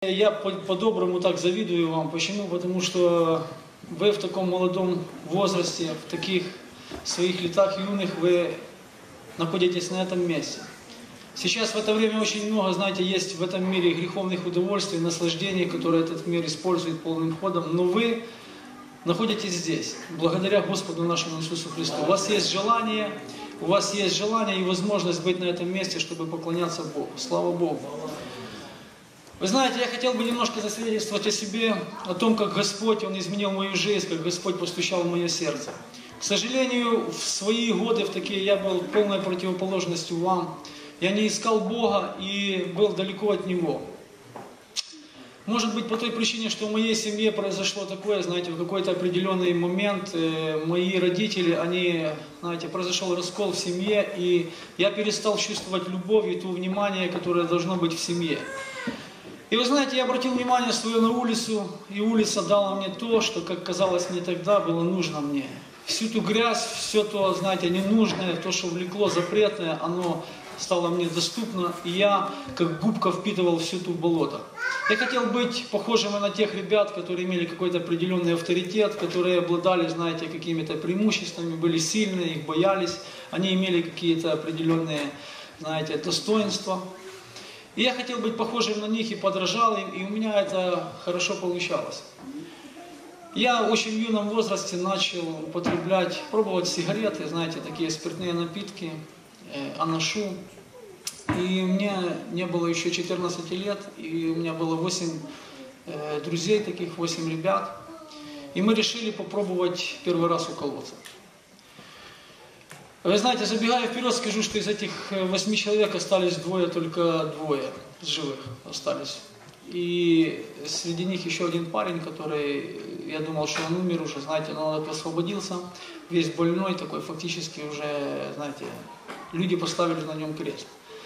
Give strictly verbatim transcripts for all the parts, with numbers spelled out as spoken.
Я по-доброму так завидую вам. Почему? Потому что вы в таком молодом возрасте, в таких своих летах юных, вы находитесь на этом месте. Сейчас в это время очень много, знаете, есть в этом мире греховных удовольствий, наслаждений, которые этот мир использует полным ходом, но вы находитесь здесь, благодаря Господу нашему Иисусу Христу. У вас есть желание, у вас есть желание и возможность быть на этом месте, чтобы поклоняться Богу. Слава Богу. Вы знаете, я хотел бы немножко засвидетельствовать о себе, о том, как Господь, Он изменил мою жизнь, как Господь постучал в мое сердце. К сожалению, в свои годы, в такие, я был полной противоположностью вам. Я не искал Бога и был далеко от Него. Может быть, по той причине, что в моей семье произошло такое, знаете, в какой-то определенный момент э, мои родители, они, знаете, произошел раскол в семье, и я перестал чувствовать любовь и то внимание, которое должно быть в семье. И вы знаете, я обратил внимание свое на улицу, и улица дала мне то, что, как казалось мне тогда, было нужно мне. Всю ту грязь, все то, знаете, ненужное, то, что влекло запретное, оно стало мне доступно, и я, как губка, впитывал всю ту болото. Я хотел быть похожим на тех ребят, которые имели какой-то определенный авторитет, которые обладали, знаете, какими-то преимуществами, были сильные, их боялись, они имели какие-то определенные, знаете, достоинства. И я хотел быть похожим на них и подражал им, и у меня это хорошо получалось. Я в очень юном возрасте начал употреблять, пробовать сигареты, знаете, такие спиртные напитки, э, анашу. И мне не было еще четырнадцати лет, и у меня было восемь э, друзей таких, восемь ребят. И мы решили попробовать первый раз уколоться. Вы знаете, забегая вперед, скажу, что из этих восьми человек остались двое, только двое живых остались. И среди них еще один парень, который, я думал, что он умер уже, знаете, но он освободился, весь больной, такой фактически уже, знаете, люди поставили на нем крест.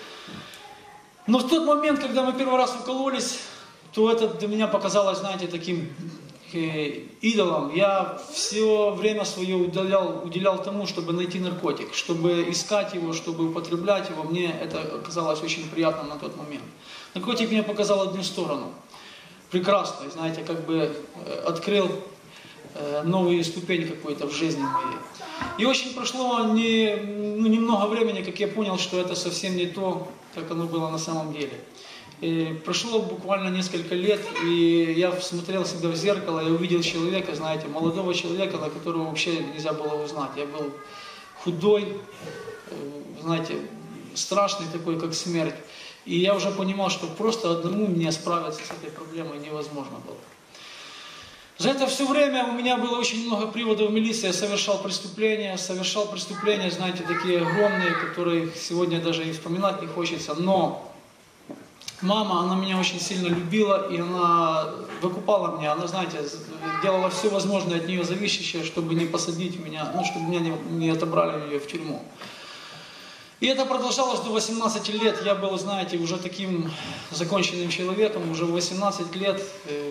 Но в тот момент, когда мы первый раз укололись, то это для меня показалось, знаете, таким идолом. Я все время свое уделял, уделял тому, чтобы найти наркотик, чтобы искать его, чтобы употреблять его. Мне это казалось очень приятным на тот момент. Наркотик мне показал одну сторону. Прекрасную, знаете, как бы открыл новую ступень какую-то в жизни моей. И очень прошло не, ну, немного времени, как я понял, что это совсем не то, как оно было на самом деле. И прошло буквально несколько лет, и я смотрел себя в зеркало и увидел человека, знаете, молодого человека, на которого вообще нельзя было узнать. Я был худой, знаете, страшный такой, как смерть. И я уже понимал, что просто одному мне справиться с этой проблемой невозможно было. За это все время у меня было очень много приводов в милиции, я совершал преступления, совершал преступления, знаете, такие огромные, которые сегодня даже и вспоминать не хочется, но мама, она меня очень сильно любила, и она выкупала меня, она, знаете, делала все возможное от нее зависящее, чтобы не посадить меня, ну, чтобы меня не, не отобрали ее в тюрьму. И это продолжалось до восемнадцати лет, я был, знаете, уже таким законченным человеком, уже в восемнадцать лет э,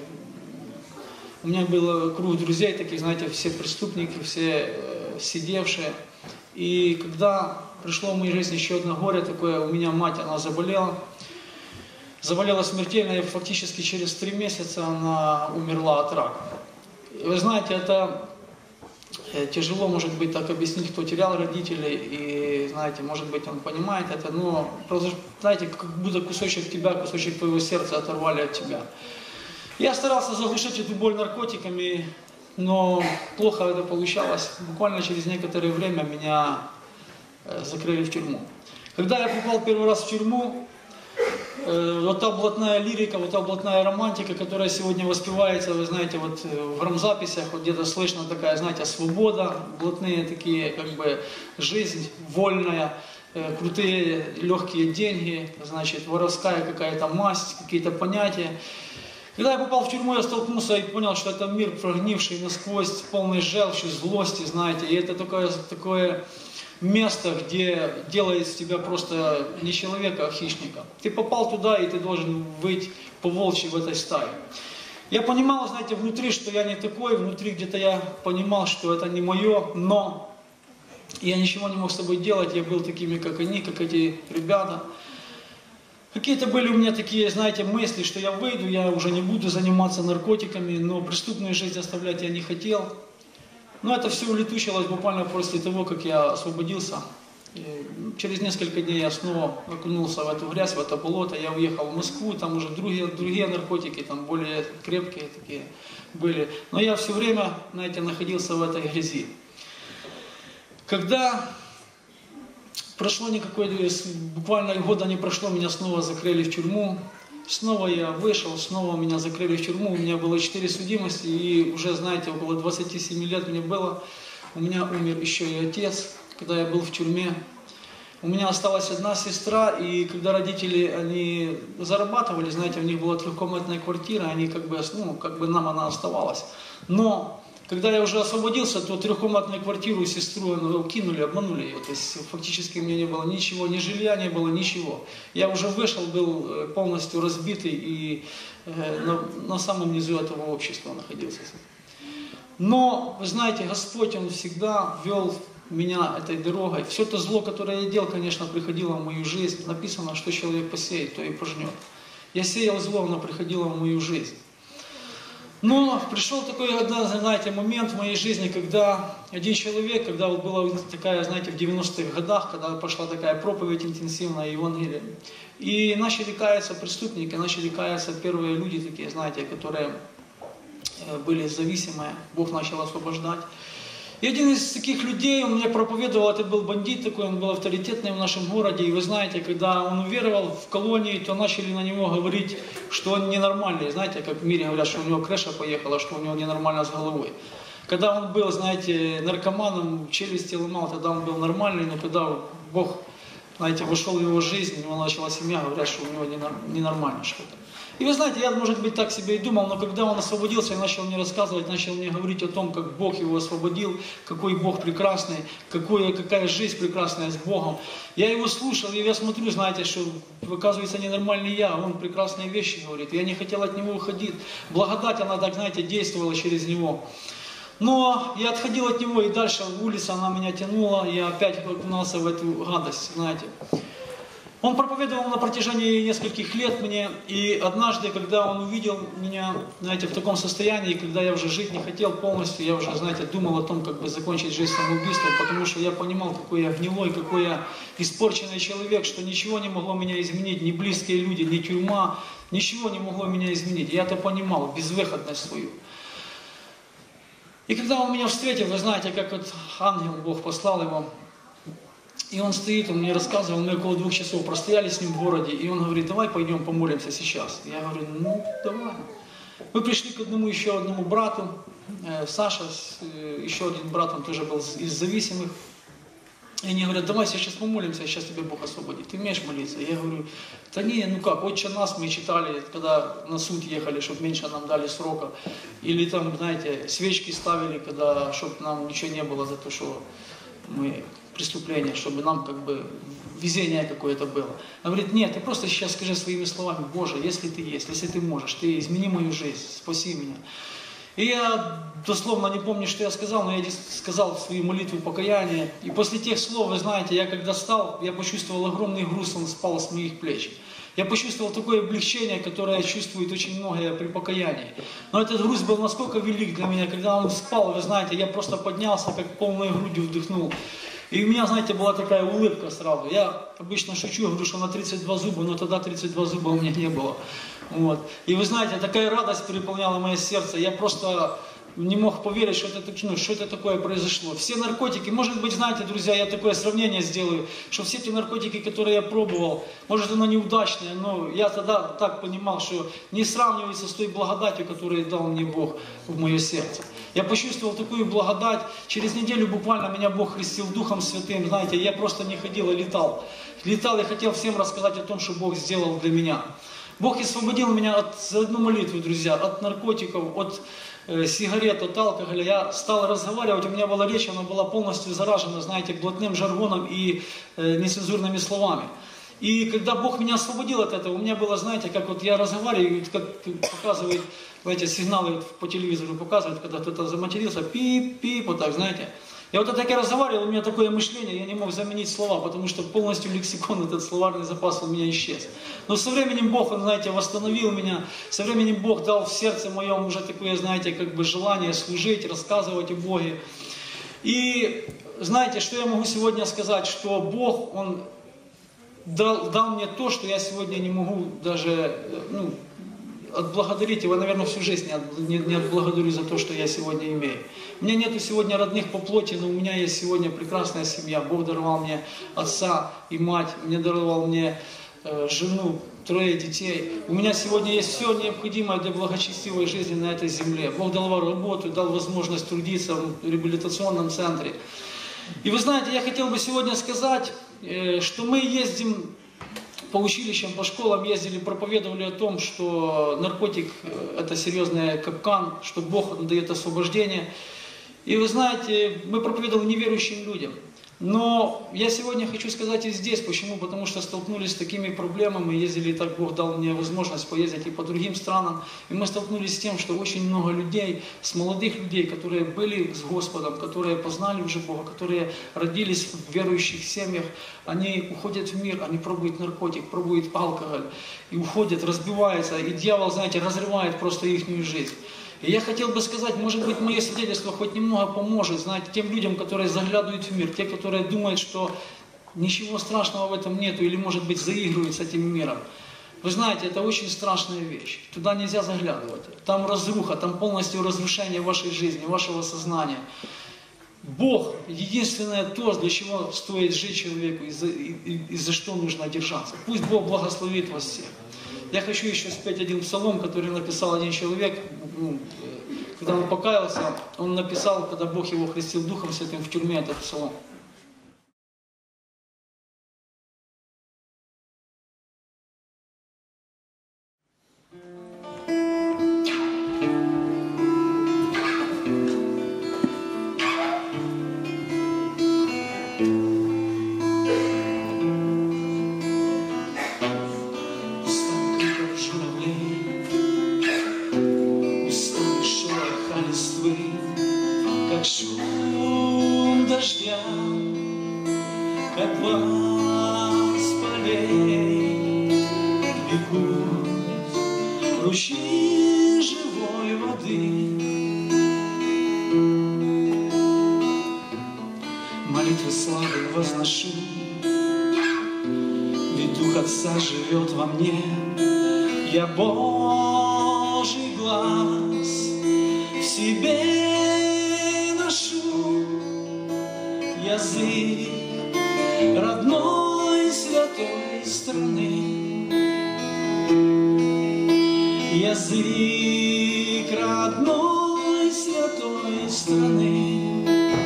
у меня был круг друзей таких, знаете, все преступники, все э, сидевшие. И когда пришло в мою жизнь еще одно горе такое, у меня мать, она заболела. Заболела смертельно, и фактически через три месяца она умерла от рака. И вы знаете, это тяжело, может быть, так объяснить, кто терял родителей, и, знаете, может быть, он понимает это, но, знаете, как будто кусочек тебя, кусочек твоего сердца оторвали от тебя. Я старался заглушить эту боль наркотиками, но плохо это получалось. Буквально через некоторое время меня закрыли в тюрьму. Когда я попал первый раз в тюрьму, вот та блатная лирика, вот та блатная романтика, которая сегодня воспевается, вы знаете, вот в грамзаписях, вот где-то слышно такая, знаете, свобода, блатные такие, как бы, жизнь вольная, крутые, легкие деньги, значит, воровская какая-то масть, какие-то понятия. Когда я попал в тюрьму, я столкнулся и понял, что это мир прогнивший насквозь, полный желчи, злости, знаете, и это такое, такое место, где делает из тебя просто не человека, а хищника. Ты попал туда, и ты должен быть по-волчьи в этой стае. Я понимал, знаете, внутри, что я не такой, внутри где-то я понимал, что это не мое, но я ничего не мог с собой делать, я был такими, как они, как эти ребята. Какие-то были у меня такие, знаете, мысли, что я выйду, я уже не буду заниматься наркотиками, но преступную жизнь оставлять я не хотел. Но это все улетучилось буквально после того, как я освободился. И через несколько дней я снова окунулся в эту грязь, в это болото. Я уехал в Москву, там уже другие, другие наркотики, там более крепкие такие были. Но я все время, знаете, находился в этой грязи. Когда прошло никакое, буквально года не прошло, меня снова закрыли в тюрьму. Снова я вышел, снова меня закрыли в тюрьму. У меня было четыре судимости, и уже, знаете, около двадцати семи лет мне было. У меня умер еще и отец, когда я был в тюрьме. У меня осталась одна сестра, и когда родители, они зарабатывали, знаете, у них была трехкомнатная квартира, они как бы, ну, как бы нам она оставалась. Но когда я уже освободился, то трехкомнатную квартиру сестру ну, кинули, обманули ее. То есть фактически у меня не было ничего, ни жилья не было, ничего. Я уже вышел, был полностью разбитый и э, на, на самом низу этого общества находился. Но, вы знаете, Господь, Он всегда вел меня этой дорогой. Все то зло, которое я делал, конечно, приходило в мою жизнь. Написано, что человек посеет, то и пожнет. Я сеял зло, оно приходило в мою жизнь. Но пришел такой, знаете, момент в моей жизни, когда один человек, когда вот была такая, знаете, в девяностых годах, когда пошла такая проповедь интенсивная, Евангелие, и начали каяться преступники, начали каяться первые люди такие, знаете, которые были зависимые, Бог начал освобождать. И один из таких людей, он мне проповедовал, это был бандит такой, он был авторитетный в нашем городе, и вы знаете, когда он уверовал в колонии, то начали на него говорить, что он ненормальный, знаете, как в мире говорят, что у него крыша поехала, что у него ненормально с головой. Когда он был, знаете, наркоманом, челюсти ломал, тогда он был нормальный, но когда Бог, знаете, вошел в его жизнь, у него начала семья, говорят, что у него ненормально что-то. И вы знаете, я, может быть, так себе и думал, но когда он освободился и начал мне рассказывать, начал мне говорить о том, как Бог его освободил, какой Бог прекрасный, какой, какая жизнь прекрасная с Богом. Я его слушал, и я смотрю, знаете, что, оказывается, ненормальный я, он прекрасные вещи говорит. Я не хотел от него уходить. Благодать, она так, знаете, действовала через него. Но я отходил от него, и дальше улица, она меня тянула, и я опять окунулся в эту гадость, знаете. Он проповедовал на протяжении нескольких лет мне, и однажды, когда он увидел меня, знаете, в таком состоянии, когда я уже жить не хотел полностью, я уже, знаете, думал о том, как бы закончить жизнь самоубийством, потому что я понимал, какой я гнилой, какой я испорченный человек, что ничего не могло меня изменить, ни близкие люди, ни тюрьма, ничего не могло меня изменить. Я это понимал, безвыходность свою. И когда он меня встретил, вы знаете, как вот ангел Бог послал его, и он стоит, он мне рассказывал, мы около двух часов простояли с ним в городе, и он говорит, давай пойдем помолимся сейчас. Я говорю, ну давай. Мы пришли к одному еще одному брату, э, Саша, э, еще один брат, он тоже был из зависимых. И они говорят, давай сейчас помолимся, сейчас тебя Бог освободит. Ты умеешь молиться? Я говорю, да не, ну как, «Отче наш» мы читали, когда на суд ехали, чтобы меньше нам дали срока. Или там, знаете, свечки ставили, когда, чтобы нам ничего не было за то, что мы преступление, чтобы нам как бы везение какое-то было. Она говорит, нет, ты просто сейчас скажи своими словами, Боже, если ты есть, если ты можешь, ты измени мою жизнь, спаси меня. И я дословно не помню, что я сказал, но я сказал свою молитву покаяния. И после тех слов, вы знаете, я когда встал, я почувствовал огромный груз, он спал с моих плеч. Я почувствовал такое облегчение, которое чувствует очень многое при покаянии. Но этот груз был настолько велик для меня, когда он спал, вы знаете, я просто поднялся, как полной грудью вдохнул. И у меня, знаете, была такая улыбка сразу. Я обычно шучу, говорю, что на тридцать два зуба, но тогда тридцать два зуба у меня не было. Вот. И вы знаете, такая радость переполняла мое сердце. Я просто не мог поверить, что это, ну, что это такое произошло. Все наркотики, может быть, знаете, друзья, я такое сравнение сделаю, что все те наркотики, которые я пробовал, может, оно неудачное, но я тогда так понимал, что не сравнивается с той благодатью, которую дал мне Бог в мое сердце. Я почувствовал такую благодать. Через неделю буквально меня Бог крестил Духом Святым. Знаете, я просто не ходил, а летал. Летал и хотел всем рассказать о том, что Бог сделал для меня. Бог освободил меня от, за одну молитву, друзья, от наркотиков, от э, сигарет, от алкоголя. Я стал разговаривать, у меня была речь, она была полностью заражена, знаете, блатным жаргоном и э, нецензурными словами. И когда Бог меня освободил от этого, у меня было, знаете, как вот я разговариваю, как показывает, знаете, сигналы по телевизору показывают, когда кто-то заматерился, пип-пип, вот так, знаете. И вот так я разговаривал, у меня такое мышление, я не мог заменить слова, потому что полностью лексикон, этот словарный запас у меня исчез. Но со временем Бог, Он, знаете, восстановил меня, со временем Бог дал в сердце моем уже такое, знаете, как бы желание служить, рассказывать о Боге. И знаете, что я могу сегодня сказать, что Бог, Он дал, дал мне то, что я сегодня не могу даже, ну, отблагодарить Его, наверное, всю жизнь не, не, не отблагодарю за то, что я сегодня имею. У меня нету сегодня родных по плоти, но у меня есть сегодня прекрасная семья. Бог даровал мне отца и мать, мне даровал мне э, жену, трое детей. У меня сегодня есть все необходимое для благочестивой жизни на этой земле. Бог дал работу, дал возможность трудиться в реабилитационном центре. И вы знаете, я хотел бы сегодня сказать, э, что мы ездим по училищам, по школам ездили, проповедовали о том, что наркотик – это серьезный капкан, что Бог дает освобождение. И вы знаете, мы проповедовали неверующим людям. Но я сегодня хочу сказать и здесь. Почему? Потому что столкнулись с такими проблемами, ездили, так Бог дал мне возможность поездить и по другим странам. И мы столкнулись с тем, что очень много людей, с молодых людей, которые были с Господом, которые познали уже Бога, которые родились в верующих семьях, они уходят в мир, они пробуют наркотик, пробуют алкоголь, и уходят, разбиваются, и дьявол, знаете, разрывает просто их жизнь. И я хотел бы сказать, может быть, мое свидетельство хоть немного поможет, знаете, тем людям, которые заглядывают в мир, те, которые думают, что ничего страшного в этом нету, или, может быть, заигрывают с этим миром. Вы знаете, это очень страшная вещь. Туда нельзя заглядывать. Там разруха, там полностью разрушение вашей жизни, вашего сознания. Бог – единственное то, для чего стоит жить человеку и за, и, и, и за что нужно держаться. Пусть Бог благословит вас всех. Я хочу еще спеть один псалом, который написал один человек, когда он покаялся, он написал, когда Бог его крестил Духом Святым в тюрьме, этот псалом. Ручьи живой воды, молитвы славы возношу, ведь Дух Отца живет во мне. Я Божий глаз в себе ношу, язык родной святой страны. Язык родной святой страны.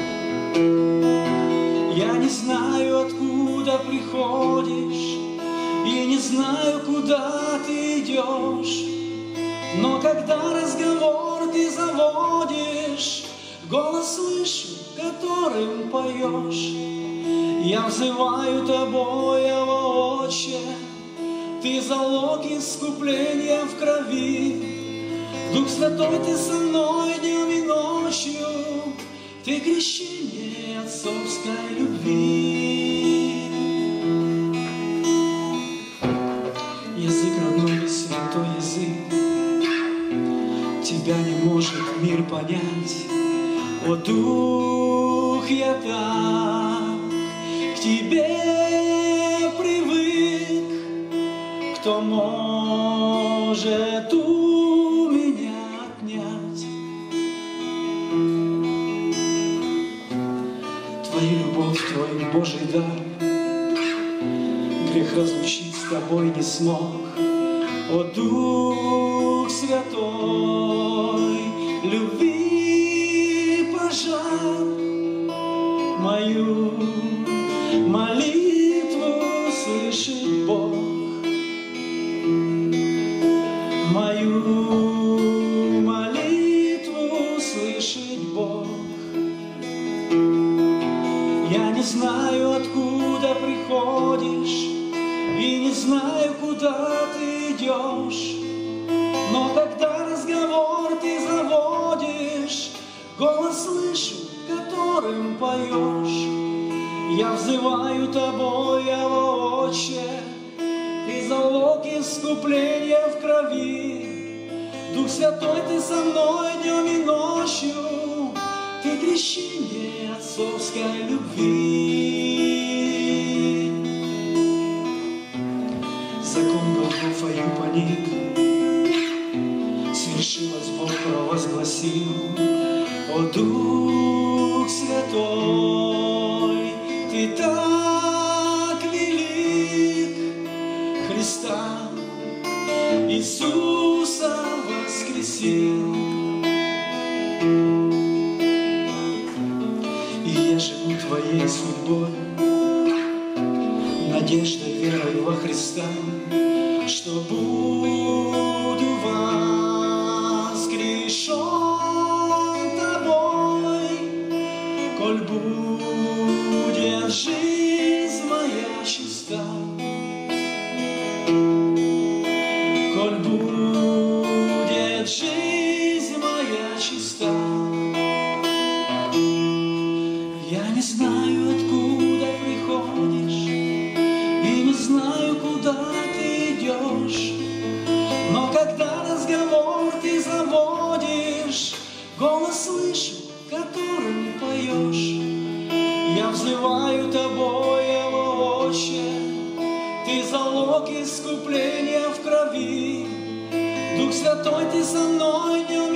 Я не знаю, откуда приходишь, и не знаю, куда ты идешь, но когда разговор ты заводишь, голос слышу, которым поешь. Я взываю тобой, о Отче, Ты залог искупления в крови. Дух Святой, Ты со мной днем и ночью, Ты крещение отцовской любви. Язык родной, святой язык, Тебя не может мир понять. О, Дух, я так к Тебе привык. Кто может у меня отнять Твою любовь, Твой Божий дар? Грех разлучить с Тобой не смог. О, Дух Святой, любви пожар, мою молитву слышит Бог. Мою молитву слышит Бог. Я не знаю, откуда приходишь, и не знаю, куда ты идешь, но когда разговор ты заводишь, голос слышу, который которым поешь. Я взываю Тобой, о Отче, Ты залог искупления в крови. Дух Святой, Ты со мной днем и ночью, Ты крещение отцовской любви. Закон Голгофою поник, свершилось, Бог провозгласил. О Дух Святой, Ты так велик, Христа Иисуса воскресил. И я живу Твоей судьбой, надеждой, верой во Христа, что буду воскрешен Тобой, коль будет жизнь моя чиста, коль будет жизнь моя чиста. Я не знаю, откуда приходишь, и не знаю, куда ты идешь, но когда разговор ты заводишь, голос слышу, которым поешь. Я взываю Тобой, о Отче, Ты залог искупления в крови. Дух Святой, Ты со мной днем